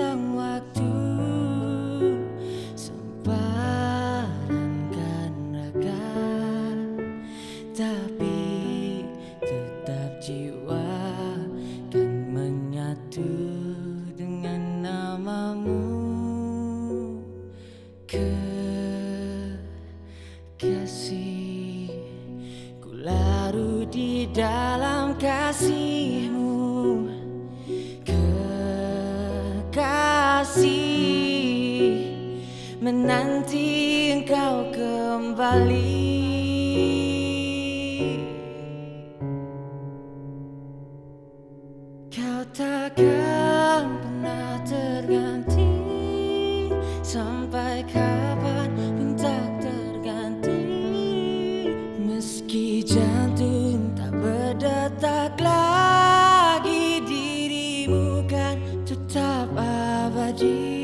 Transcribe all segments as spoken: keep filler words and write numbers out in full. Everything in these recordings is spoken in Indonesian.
sang waktu sempadankan raga, tapi tetap jiwa kan menyatu dengan namamu. Kekasih, ku larut di dalam kasihmu. Kekasih, menanti engkau kembali. Kau takkan pernah terganti, sampai kapan pun tak terganti. Meski jantung tak berdetak lagi, dirimu kan tetap abadi.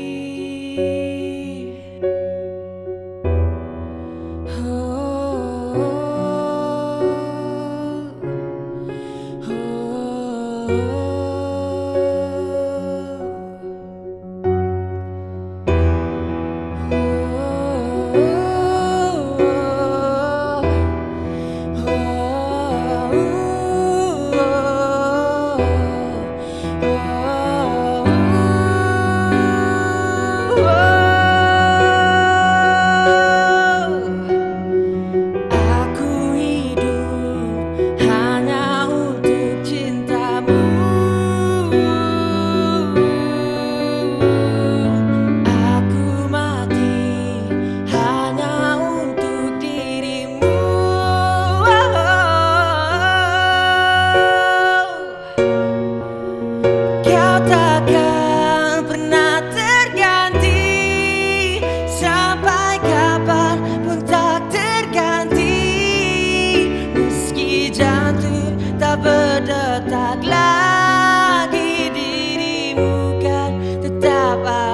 Takkan pernah terganti, sampai kapan pun tak terganti. Meski jantung tak berdetak lagi, dirimu kan tetap ada.